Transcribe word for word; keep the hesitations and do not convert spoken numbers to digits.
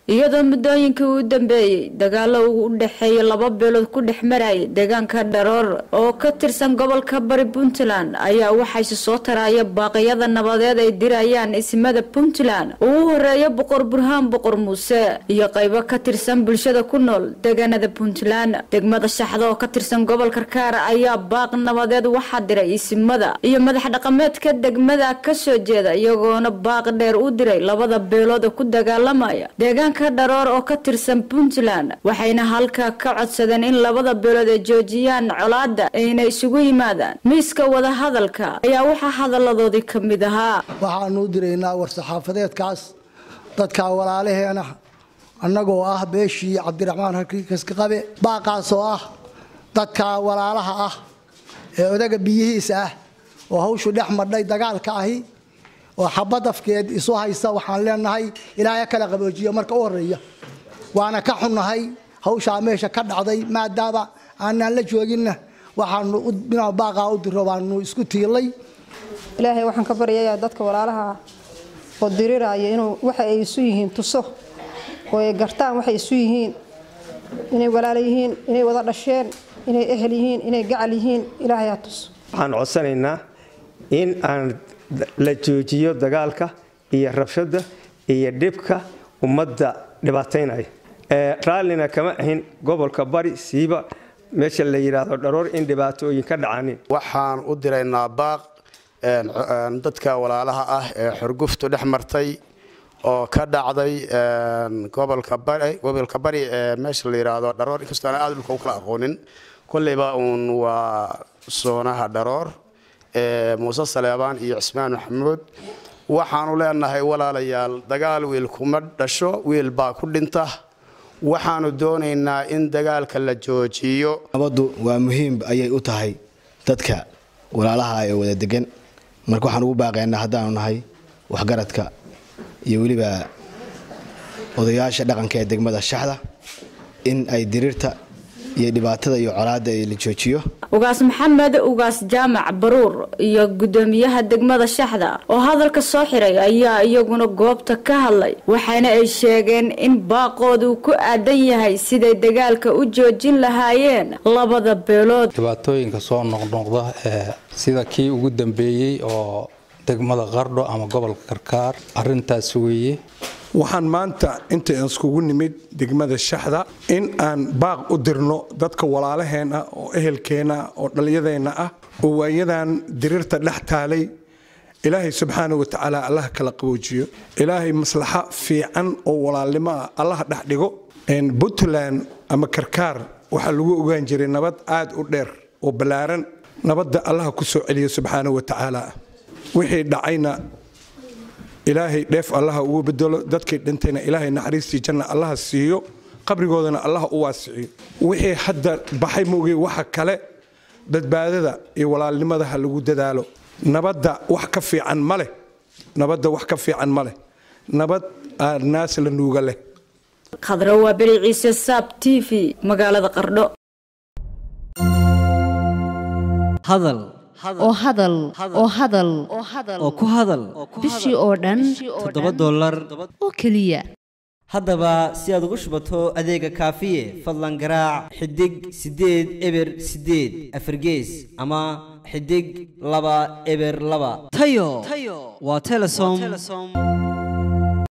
iyadoo muddooyinkii u dambeeyay dagaalo u dhaxeeyay laba beelood ku dhexmaray deegaanka Dharoor oo ka tirsan gobolka Bari Puntland ayaa waxay soo taraya baaqyada nabadeed ay dirayaan ismada Puntland oo horeeya boqor Burhaan boqor Muuse iyo qaybo ka tirsan bulshada ku nool deegaanada Puntland degmada Shaxda oo ka tirsan gobolka Karkaar ayaa baaq nabadeed waxa diray ismada iyo madax dhaqameedka degmada ka soo jeeda iyagoona baaq dheer u diray labada beelood ku dagaalamaya deegaanka Dharoor oo ka tirsan Puntland waxayna halka ka codsadeen in labada beelood ay joojiyaan colaadda ayna isugu yimaadaan miiska wada hadalka ayaa waxa hadaladoodii kamid ahaa waxaan u direynaa war saxaafadeedkaas dadka walaalaheena annagoo ah beeshii Cabdiraxmaan Harkiis ka qabe baaqaas oo ah dadka walaalaha ah ee odaga biyihiisa ah oo hawshu dhex madhay dagaalka ahi oo xabad afkeed isu haysta waxaan leenahay ilaahay kala qaboojiyo marka u horeeya waana ka xunahay hawsha meesha ka dhacday maadaama aan la joogina waxaan u bina baaqa u diro waanu isku tiilay ilaahay waxaan ka baryayaa dadka walaalaha oo diriraya inuu waxa ay isu yihiin tuso oo ay gartaan waxa ay isu yihiin inay walaal yihiin inay wada dhasheen inay ehel yihiin inay gacal yihiin ilaahay ha tus waxaan codsanaynaa in aan la joojiyo dagaalka iyo rabshada iyo dhibka ummadda dhibaataynaya ee raalina kama ahin gobolka Bari siiba meesha la yiraahdo Dharoor in dhibaatooyin ka dhacaan waxaan u direynaa baaq dadka walaalaha ah ee xurguftu dhex martay oo ka dhacday gobolka Bari gobolka Bari ee meesha la yiraahdo Dharoor inkastoo aan aad u kala aqoonin kulliba uun waa soonaha Dharoor ee Muuse Saleebaan iyo Cismaan Maxamuud waxaanu leenahay walaalayaal dagaal wiil kuma dhasho wiil baa ku dhinta waxaanu doonaynaa in dagaalka la joojiyo nabadu waa muhiim ayay u tahay dadka walaalaha ay wada degan marka waxaan ugu baaqaynaa hadaan nahay wax garadka iyo waliba odayaasha dhaqanka ee degmada Shaxda in ay dirirta iyo dhibaatada iyo colaadda ay la joojiyo ugaas Maxamed ugaas Jaamac Baruur iyo gudoomiyaha degmada Shaxda oo hadalka soo xiray ayaa iyaguna goobta ka hadlay waxaana ay sheegeen in baaqoodu ku aadan yahay sidii dagaalka u joojin lahaayeen labada beelood dhibaatooyinka soo noqnoqda ee sida kii ugu dambeeyay oo degmada Qardho ama gobolka Karkaar arintaas weeye waxaan maanta inta aan iskugu nimid degmada Shaxda in aan baaq u dirno dadka walaalaheena oo ehelkeena oo dhaliyadeena ah oo waayadan dirirta dhex taalay ilaahay subxaanahu wa ta'ala Allah kala qaboojiyo ilaahay maslaxa fiican oo walaalnimo Allah dhex dhigo in Puntland ama Karkaar waxa lagu ogaan jiray nabad aad u dheer oo balaaran nabadda Allah ku soo celiyo subxaanahu wa ta'ala wixii dhacayna ilaahay dheef Allah ugu bedelo dadkii dhintayna ilaahay naxariistii janna Allah siiyo qabrigoodana Allah u waasiyo wixii hadda baxay moogay waxa kale badbaadada iyo walaalnimada lagu dadaalo nabadda wax ka fiican ma leh nabadda wax ka fiican ma leh nabad naas la nuuga leh Khadra waa Bari Ciise Sab T V magaalada Qardho hadal oo hadal oo hadal oo ku hadal bishii oo dhan toddoba dollar oo kaliya haddaba si aad ugu shubato adeega kaafiye fadlan garaac xidig sideed eber sideed afargees ama xidig laba eber laba tayo waa Telesom